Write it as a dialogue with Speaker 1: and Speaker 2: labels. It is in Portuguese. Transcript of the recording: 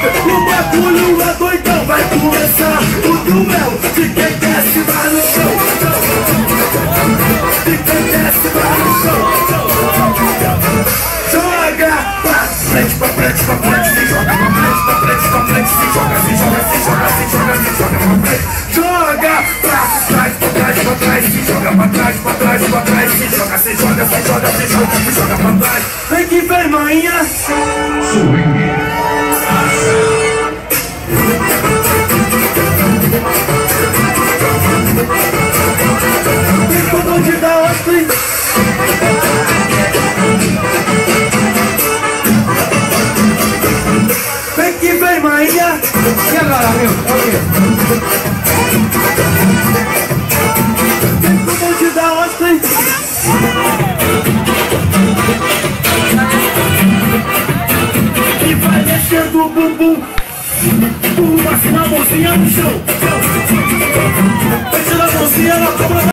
Speaker 1: O bagulho é doidão, vai começar o duelo de quem desce vai no chão. De quem desce vai no chão. Joga pra frente, pra frente, pra frente. Se joga pra frente, pra frente, pra frente. Se joga, se joga, se joga, se joga, se joga pra frente. Joga pra trás, pra trás, pra trás. Se joga pra trás, pra trás, pra trás. Se joga, se joga, se joga, se joga, se joga pra trás. Vem que vem, manhã. Swing. Tem como de dar Austin. Vem que vem, manhã.
Speaker 2: E agora, meu? É o quê?
Speaker 1: Tem como de dar Austin. E vai mexendo o bumbum. Assim na mãozinha no chão. Mexe na mãozinha na cobra.